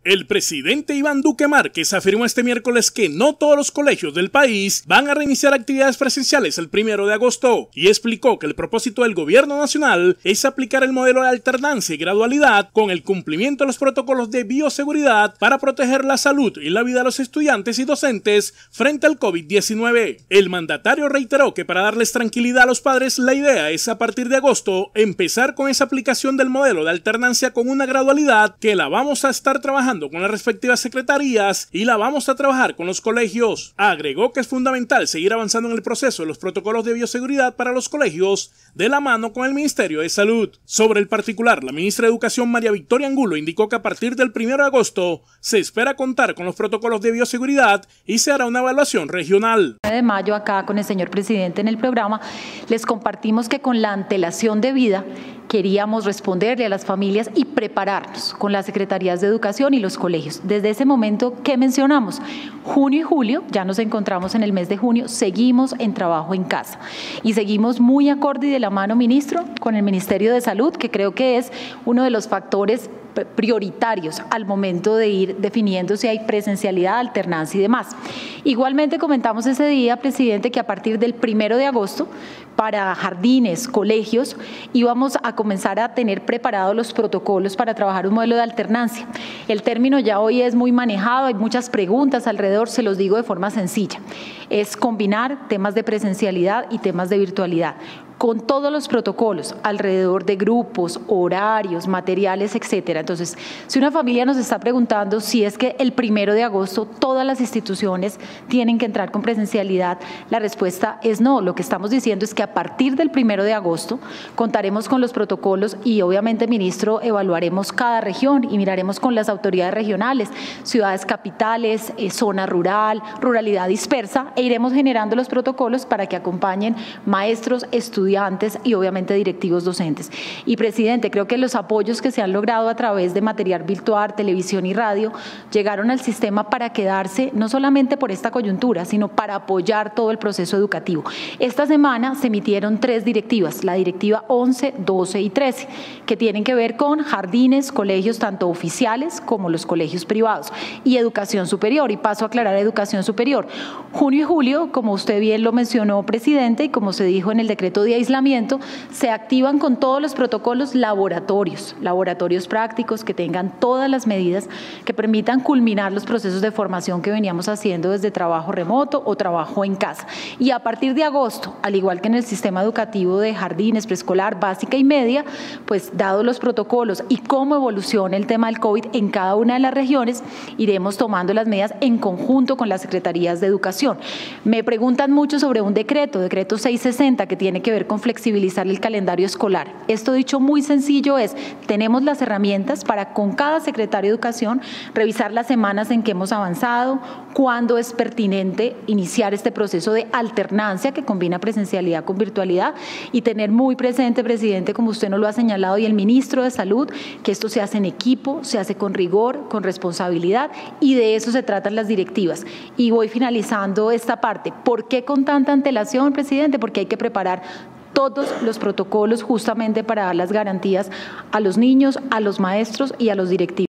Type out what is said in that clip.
El presidente Iván Duque Márquez afirmó este miércoles que no todos los colegios del país van a reiniciar actividades presenciales el 1 de agosto y explicó que el propósito del gobierno nacional es aplicar el modelo de alternancia y gradualidad con el cumplimiento de los protocolos de bioseguridad para proteger la salud y la vida de los estudiantes y docentes frente al COVID-19. El mandatario reiteró que para darles tranquilidad a los padres la idea es a partir de agosto empezar con esa aplicación del modelo de alternancia con una gradualidad que la vamos a estar trabajando con las respectivas secretarías y la vamos a trabajar con los colegios. Agregó que es fundamental seguir avanzando en el proceso de los protocolos de bioseguridad para los colegios de la mano con el Ministerio de Salud. Sobre el particular, la ministra de Educación María Victoria Angulo indicó que a partir del 1 de agosto se espera contar con los protocolos de bioseguridad y se hará una evaluación regional. El 9 de mayo acá con el señor presidente en el programa les compartimos que con la antelación debida queríamos responderle a las familias y prepararnos con las secretarías de educación y los colegios. Desde ese momento, ¿qué mencionamos? Junio y julio, ya nos encontramos en el mes de junio, seguimos en trabajo en casa y seguimos muy acorde y de la mano, ministro, con el Ministerio de Salud, que creo que es uno de los factores prioritarios al momento de ir definiendo si hay presencialidad, alternancia y demás. Igualmente comentamos ese día, presidente, que a partir del 1 de agosto para jardines, colegios, íbamos a comenzar a tener preparados los protocolos para trabajar un modelo de alternancia. El término ya hoy es muy manejado, hay muchas preguntas alrededor, se los digo de forma sencilla. Es combinar temas de presencialidad y temas de virtualidad, con todos los protocolos alrededor de grupos, horarios, materiales, etcétera. Entonces, si una familia nos está preguntando si es que el 1 de agosto todas las instituciones tienen que entrar con presencialidad, la respuesta es no. Lo que estamos diciendo es que a partir del 1 de agosto contaremos con los protocolos y obviamente, ministro, evaluaremos cada región y miraremos con las autoridades regionales, ciudades capitales, zona rural, ruralidad dispersa, e iremos generando los protocolos para que acompañen maestros, estudiantes y obviamente directivos docentes. Y presidente, creo que los apoyos que se han logrado a través de material virtual, televisión y radio llegaron al sistema para quedarse no solamente por esta coyuntura, sino para apoyar todo el proceso educativo. Esta semana se emitieron 3 directivas, la directiva 11, 12 y 13, que tienen que ver con jardines, colegios tanto oficiales como los colegios privados y educación superior. Y paso a aclarar educación superior. Junio y julio, como usted bien lo mencionó, presidente, y como se dijo en el decreto de aislamiento, se activan con todos los protocolos laboratorios prácticos que tengan todas las medidas que permitan culminar los procesos de formación que veníamos haciendo desde trabajo remoto o trabajo en casa. Y a partir de agosto, al igual que en el sistema educativo de jardines, preescolar, básica y media, pues dados los protocolos y cómo evoluciona el tema del COVID en cada una de las regiones, iremos tomando las medidas en conjunto con las secretarías de educación. Me preguntan mucho sobre un decreto 660, que tiene que ver con flexibilizar el calendario escolar. Esto dicho muy sencillo es, tenemos las herramientas para con cada secretario de educación revisar las semanas en que hemos avanzado, cuándo es pertinente iniciar este proceso de alternancia que combina presencialidad con virtualidad y tener muy presente, presidente, como usted nos lo ha señalado y el ministro de Salud, que esto se hace en equipo, se hace con rigor, con responsabilidad y de eso se tratan las directivas. Y voy finalizando esta parte. ¿Por qué con tanta antelación, presidente? Porque hay que preparar todos los protocolos justamente para dar las garantías a los niños, a los maestros y a los directivos.